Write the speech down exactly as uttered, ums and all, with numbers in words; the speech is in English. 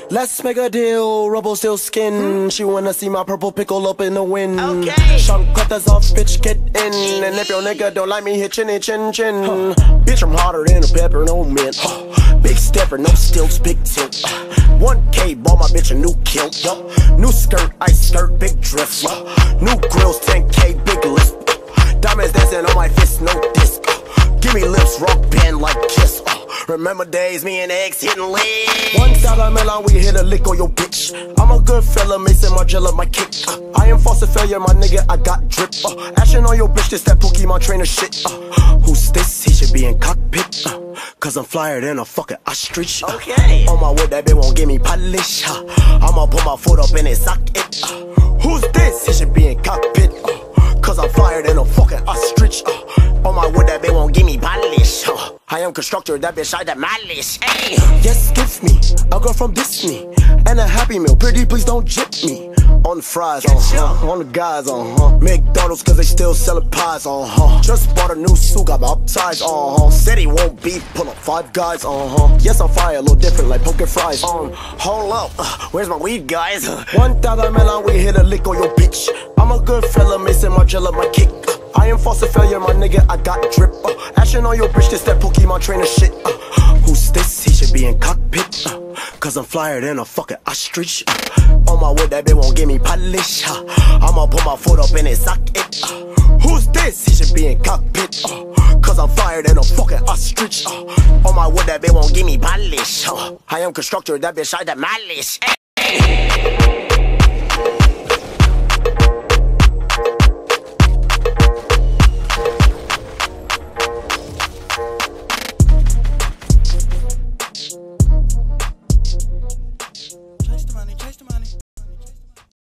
Let's make a deal, rubble still skin. Hmm? She wanna see my purple pickle up in the wind. Okay. Sean cutters off, bitch, get in. And if your nigga don't like me, hit chinny chin chin. Huh. Bitch, I'm hotter than a pepper, no mint. Huh. Big stepper, no stilts, big tilt. Uh, one K, bought my bitch a new kilt. Yup. New skirt, ice skirt, big drift. Uh, new grills, ten K, big list. Uh, diamonds dancing on my fist, no disc. Uh, give me lips, rock band like Kiss. Uh, remember days, me and X hitting legs. One dollar melon, we hit a lick on your bitch. I'm a good fella, Mason Margiela, my kick. Uh, I am false failure, my nigga, I got drip. Uh, action on your bitch, this that Pokemon trainer shit. Uh, who's this? He should be in cockpit. Uh, Cause I'm flyer than a fucking ostrich. Uh, okay. On my wood, that bitch won't give me polish. Uh, I'ma put my foot up in his socket. Uh, who's this? He should be in cockpit. Uh, Cause I'm flyer than a fucking ostrich. Uh, on my wood, that bitch won't give me polish. Uh, I am constructor, that bitch I demolish. Hey. Yes, give me a girl from Disney and a Happy Meal. Pretty, please don't jip me. On the fries, uh huh. On the guys, uh huh. McDonald's, cause they still selling pies, uh huh. Just bought a new suit, got my upsides, uh huh. Said he won't be, pull up five guys, uh huh. Yes, I'm fire, a little different like poker fries. Um, hold up, uh, where's my weed, guys? One thousand melon, we hit a lick on your bitch. I'm a good fella, Mason Margiela, my kick. I am false failure, my nigga, I got drip. Uh, action on your bitch, this that Pokemon trainer shit. Uh, who's this? He should be in cockpit. Uh, Cause I'm flyer than a fucking ostrich. Uh, on my wood, that bitch won't give me polish. Uh, I'ma put my foot up in his socket. Uh, who's this? He should be in cockpit. Uh, Cause I'm flyer than a fucking ostrich. Uh, on my wood, that bitch won't give me polish. Uh, I am constructor, that bitch I demolish. Hey.